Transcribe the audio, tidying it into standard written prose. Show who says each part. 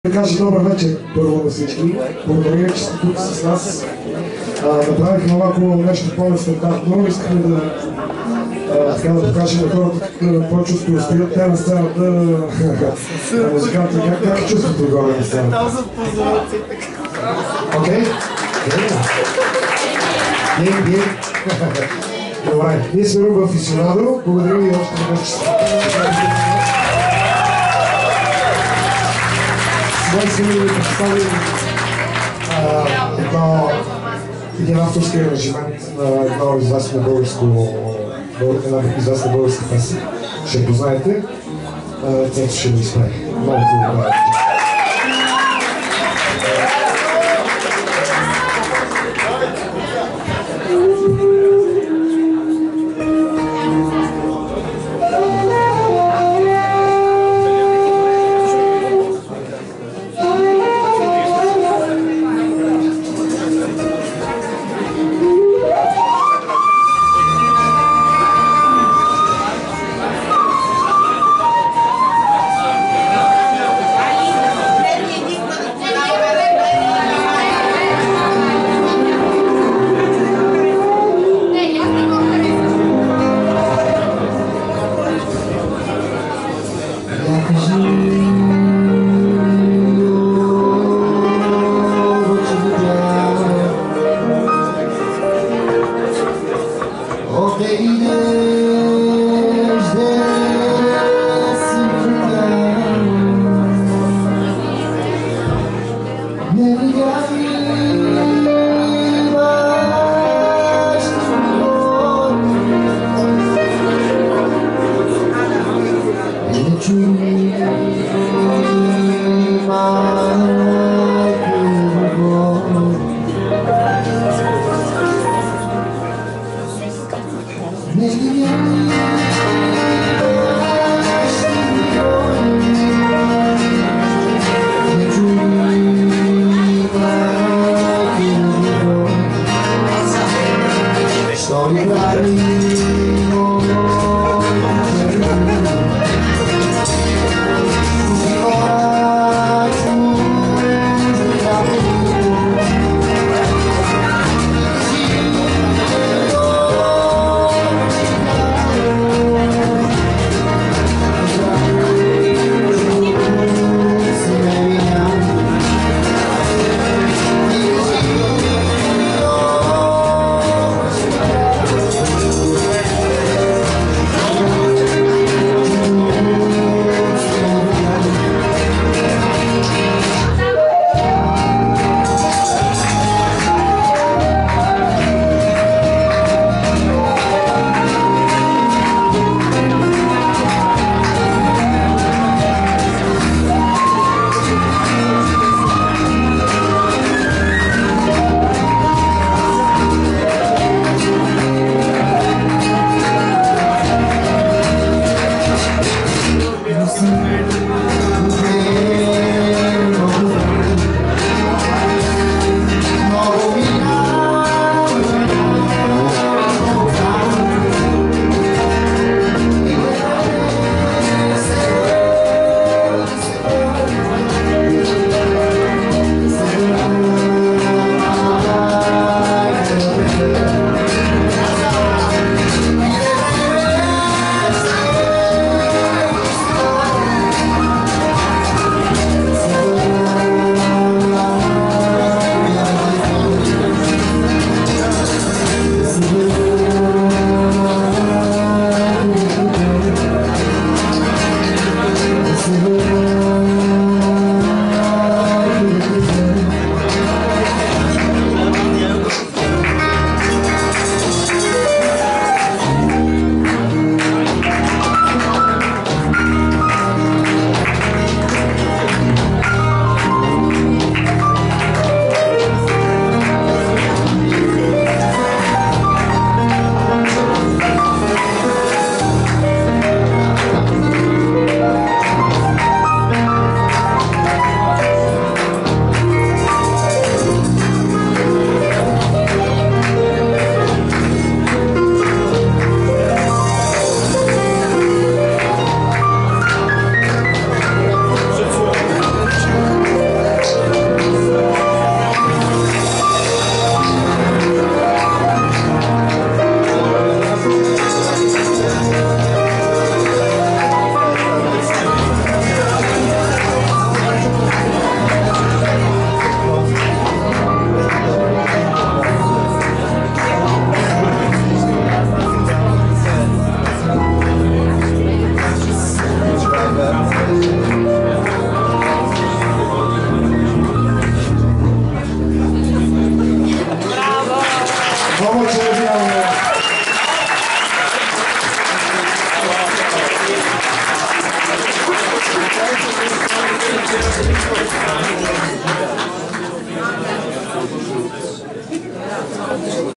Speaker 1: Да кажа добър вечер първо на всички. Благодаря, че сте тук с нас. Направихме малко нещо по-нестандартно. Искаме да покажем на хората какво чувство стоят те на сцената. Музиканти, как е чувството горе на сцената?
Speaker 2: Там за позорци и така.
Speaker 1: Окей? Добре, ние сме в Афисионадо. Благодаря ви още веднъж, че сте тук. Искаме да ви представим един авторски аранжимент на една известна българска песен. Ще познаете. Цето ще ви изправи. Много ви благодаря.